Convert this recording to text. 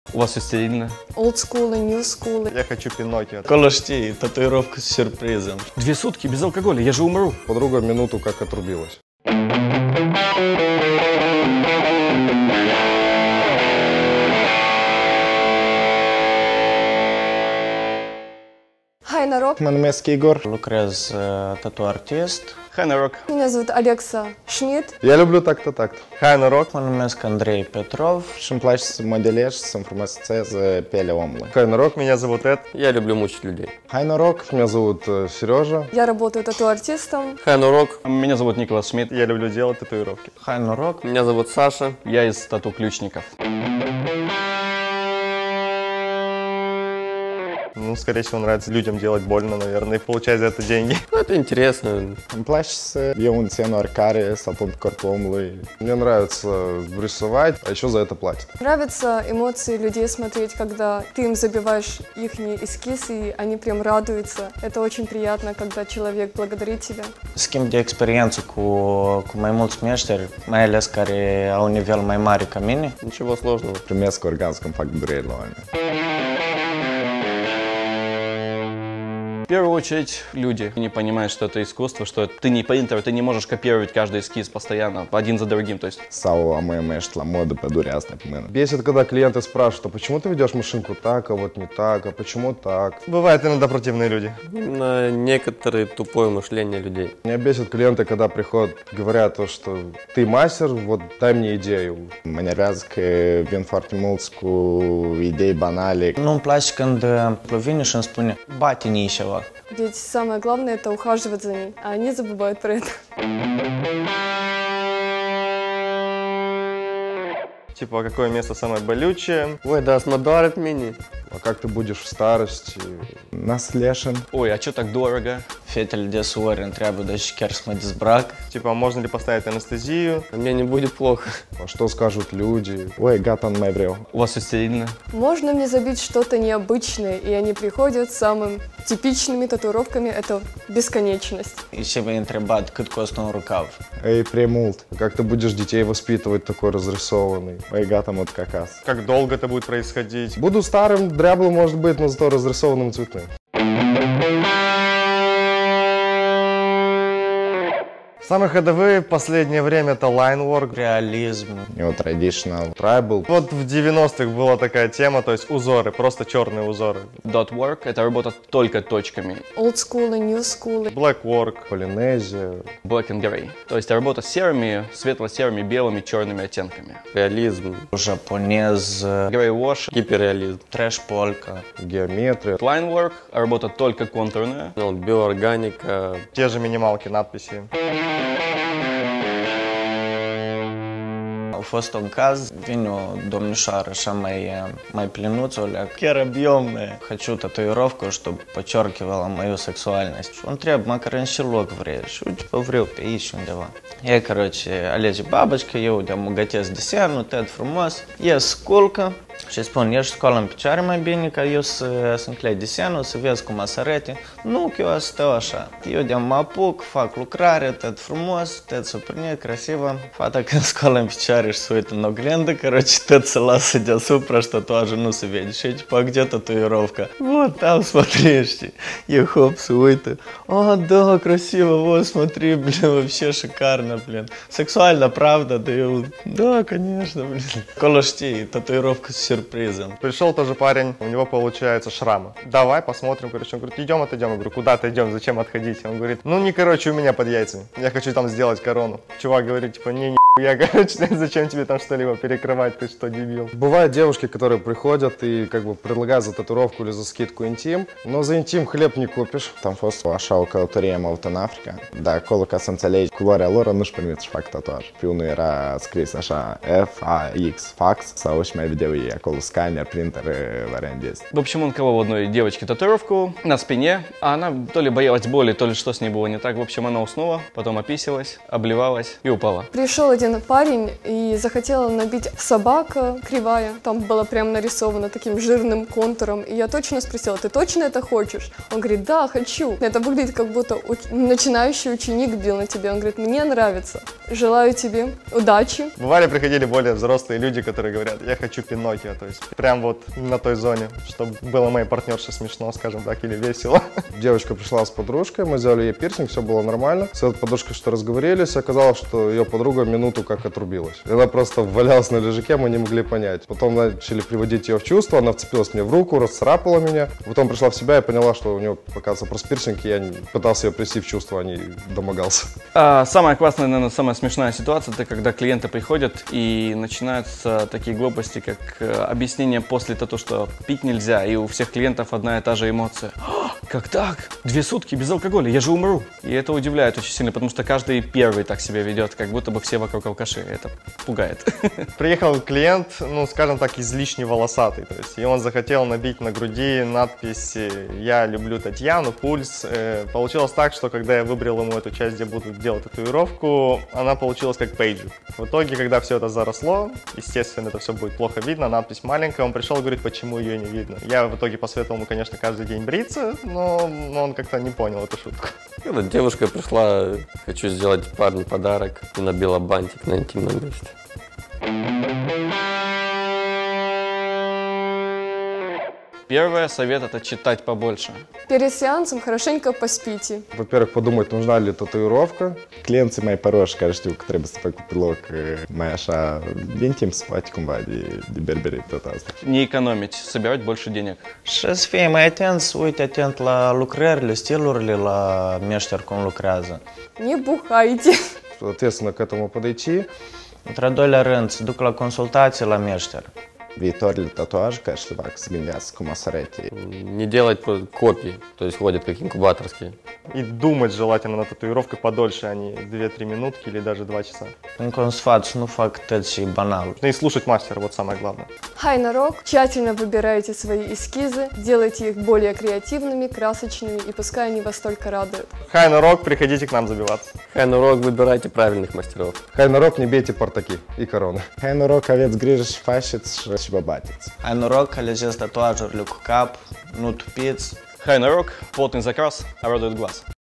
У вас все стерильно. Old school и new school. Я хочу Пиноккио. Колошти, татуировка с сюрпризом. 2 сутки без алкоголя, я же умру. Подруга минуту как отрубилась. Hi, народ. Mă numesc Igor. Lucrez tatu-artist. Хай, народ. Меня зовут Алекса Шмидт. Я люблю так-то. Hai noroc! Mă numesc Andrei Petrov. Și-mi place să modelez și să-mi frumusețez pielea omului. Hai noroc, меня зовут Эд. Я люблю мучить людей. Hai noroc, меня зовут Сережа. Я работаю тату-артистом. Хай норок. Меня зовут Николас Шмидт. Я люблю делать татуировки. Хай норок. Меня зовут Саша. Я из тату-ключников. Ну, скорее всего, нравится людям делать больно, наверное, и получать за это деньги. Ну, это интересно. Îmi place să iau un țen oricare, să pun pe corpul omului. Мне нравится рисовать, а еще за это платят. Нравятся эмоции людей смотреть, когда ты им забиваешь их эскиз, и они прям радуются. Это очень приятно, когда человек благодарит тебя. Schimb de experiență cu mai mulți meșteri, mai ales care au un nivel mai mare ca mine. Ничего сложного. Primesc orgasm când fac dureri la oameni. В первую очередь, люди не понимают, что это искусство, что ты не принтер, ты не можешь копировать каждый эскиз постоянно, один за другим, то есть. Sau am ești la modă pe dureasă pe mână. Бесит, когда клиенты спрашивают, а почему ты ведешь машинку так, а вот не так, а почему так? Бывают иногда противные люди. Именно некоторое тупое мышление людей. Меня бесит клиенты, когда приходят, говорят, что ты мастер, вот дай мне идею. Mă nervează că vin foarte mulți cu idei banale. Nu-mi place când vine și îmi spune, bate nișeva. Ведь самое главное это ухаживать за ней, а они забывают про это. Типа, какое место самое болючее? Ой, да, смотрят мини. А как ты будешь в старости? Наслешен. Ой, а что так дорого? Fetele de suori întreabă dacă chiar să mă dezbrac. Типа, можно ли поставить анестезию? Мне не будет плохо. А что скажут люди? Ой, гата, не vreau. У вас все стерильно. Можно мне забить что-то необычное, и они приходят с самыми типичными татуировками. Это бесконечность. И se va întrebat cât costă un rucav. Эй, prea mult. Как ты будешь детей воспитывать такой разрисованный? Ой, гата, вот какас. Как долго это будет происходить? Буду старым, дряблым, может быть, но зато разрисованным цветным. Самые ходовые в последнее время это лайнворк. Реализм. Traditional tribal. Вот в 90-х была такая тема, то есть узоры, просто черные узоры. Dot work — это работа только точками. Old school и new school. Blackwork. Полинезия. Black and gray. То есть работа с серыми, светло-серыми, белыми, черными оттенками. Реализм. Japonez. Gray wash. Гиперреализм. Трэш-полька. Геометрия. Line work — работа только контурная. Ну, биоорганика. Те же минималки, надписи. A fost un caz, vine o domnișoară așa mai plinuță, chiar объемная. Хочу татуировку, чтобы подчеркивала мою сексуальность. Он требует макаронщелок vrei. Și типа vreau pe aici undeva. Ea, короче, alege babașca, eu de-am gătesc desenul, tot frumos. Ies sculcă și spun, ești scoală în picioare mai bine ca eu să înclei desenul, să vezi cum o să arate. Nu, că eu o să stau așa. Eu de-am mă apuc, fac lucrare, tot frumos, tot suprinit, красиво. Fata când scoală în picioare și se uită în oglindă, короче, tot se lasă deasupra și tatuajul nu se vede. Și типа, а где татуировка? Вот там, смотри, știi. E хоп, se uită. А, да, красиво, вот, смотри, блин, вообще шикарно, блин. Сексуально, правда? Да, eu, да, конечно, блин. Acolo știi, татуировка с сюрпризом. Пришел тоже парень, у него получается шрамы. Давай посмотрим, короче. Он говорит, идем, отойдем. Я говорю, куда-то идем, зачем отходить? Он говорит, ну не, короче, у меня под яйцами. Я хочу там сделать корону. Чувак говорит, типа, не, я, короче, зачем тебе там что-либо перекрывать, ты что, дебил? Бывают девушки, которые приходят и как бы предлагают за татуировку или за скидку интим, но за интим хлеб не купишь. Tam fost așa o călătorie mult în Africa, dar acolo, ca să înțelegi culoarea lor, nu-și permit să fac tatuaj. Pe unul era scris așa F-A-X, fax, sau își mai vedeau ei acolo scanner, printer, variant есть. В общем, он колол одной девочке татуировку на спине, а она то ли боялась боли, то ли что с ней было не так. В общем, она уснула, потом описалась, обливалась и упала. Пришел один один парень и захотел набить собака кривая. Там было прям нарисовано таким жирным контуром. И я точно спросила: ты точно это хочешь? Он говорит: да, хочу. Это выглядит, как будто начинающий ученик бил на тебя. Он говорит: мне нравится. Желаю тебе удачи. Бывали, приходили более взрослые люди, которые говорят: я хочу Пиноккио. То есть прям вот на той зоне, чтобы было моей партнерше смешно, скажем так, или весело. Девочка пришла с подружкой, мы сделали ей пирсинг, все было нормально. С этой подружкой что разговорились, оказалось, что ее подруга минуту как отрубилась. Она просто валялась на лежаке, мы не могли понять. Потом начали приводить ее в чувство, она вцепилась мне в руку, расцарапала меня. Потом пришла в себя и поняла, что у нее, оказывается, просто пирсинг, и я пытался ее привести в чувство, а не домогался. Самая классная, наверное, самая смешная ситуация, это когда клиенты приходят и начинаются такие глупости, как объяснение после того, что пить нельзя, и у всех клиентов одна и та же эмоция. Как так? 2 сутки без алкоголя, я же умру. И это удивляет очень сильно, потому что каждый первый так себя ведет, как будто бы все вокруг алкаши. Это пугает. Приехал клиент, ну, скажем так, излишне волосатый. То есть, и он захотел набить на груди надпись «Я люблю Татьяну», «Пульс». Получилось так, что когда я выбрал ему эту часть, где буду делать татуировку, она получилась как пейджик. В итоге, когда все это заросло, естественно, это все будет плохо видно, надпись маленькая, он пришел и говорит, почему ее не видно. Я в итоге посоветовал ему, конечно, каждый день бриться, но он как-то не понял эту шутку. Когда девушка пришла, хочу сделать парню подарок, и набила бантик на интимном месте. Первый совет – это читать побольше. Перед сеансом хорошенько поспите. Во-первых, подумать, нужна ли татуировка. Clienții mai păroși care știu că trebuie să fac pe loc mai așa, din timp să faci cumva de berberit tot asta. Не экономить, собирать больше денег. Și să fie mai atenți, uite atent la lucrările, stilurile la meșter cum lucrează. Не бухайте. Ответственно к этому подойти. Într-al doilea rând, să duc la consultații la meșter. Viitorile tatuaje care își fac să gândească cum o să arate. Не делать копии, то есть ходят как инкубаторские. И думать желательно над татуировкой подольше, а не 2-3 минутки или даже 2 часа. Încă un sfat, să nu fac tăți banal. И слушать мастера, вот самое главное. Хай на рок. Тщательно выбирайте свои эскизы, делайте их более креативными, красочными, и пускай они вас только радуют. Хай на рок, приходите к нам забиваться. Хай на рок, выбирайте правильных мастеров. Hai noroc, не бейте портаки и короны. Hai noroc, aveți grijă și faceți și vă bateți. Ai noroc, alegeți tatuajurile cu cap, nu tupiți. Хай на рок, плотный закрас, радует глаз.